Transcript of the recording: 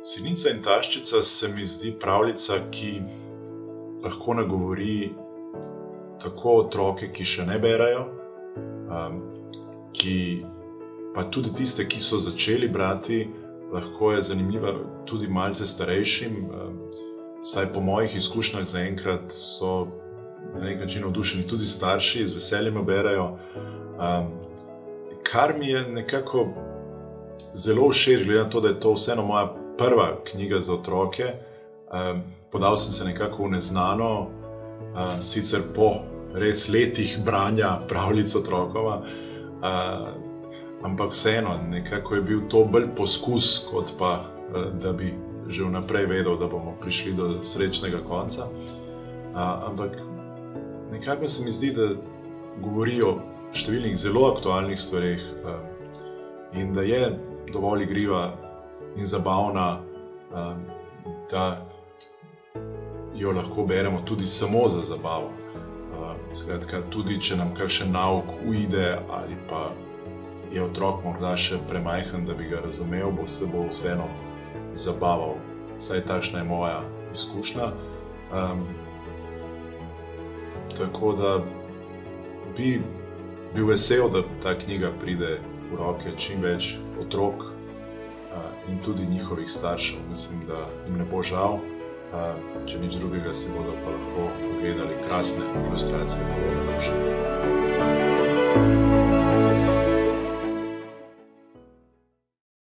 Sinica in taščica se mi zdi pravljica, ki lahko nagovori tako otroke, ki še ne berajo, pa tudi tiste, ki so začeli brati. Lahko je zanimiva tudi malce starejšim. Vsaj po mojih izkušnjah zaenkrat so na nek način navdušeni tudi starši, z veseljem jo berajo. Kar mi je nekako zelo všeč, glede na to, da je to vseeno moja prva knjiga za otroke. Podal sem se nekako v neznano, sicer po res letih branja pravljic otrokova, ampak vseeno, nekako je bil to bolj poskus, kot pa, da bi že vnaprej vedel, da bomo prišli do srečnega konca. Ampak nekako se mi zdi, da govori o številnih zelo aktualnih stvareh in da je dovolj igriva in zabavna, da jo lahko beremo tudi samo za zabavo. Skratka, tudi če nam kakšen nauk uide ali pa je otrok morda še premajhen, da bi ga razumel, se bo vseeno zabaval. Vsaj takšna je moja izkušnja. Tako da bi bil vesel, da ta knjiga pride v roke čim več otrok in tudi njihovih staršev. Mislim, da jim ne bo žal. Če nič drugega, si bodo pa lahko pogledali krasne ilustracije Polona Duše.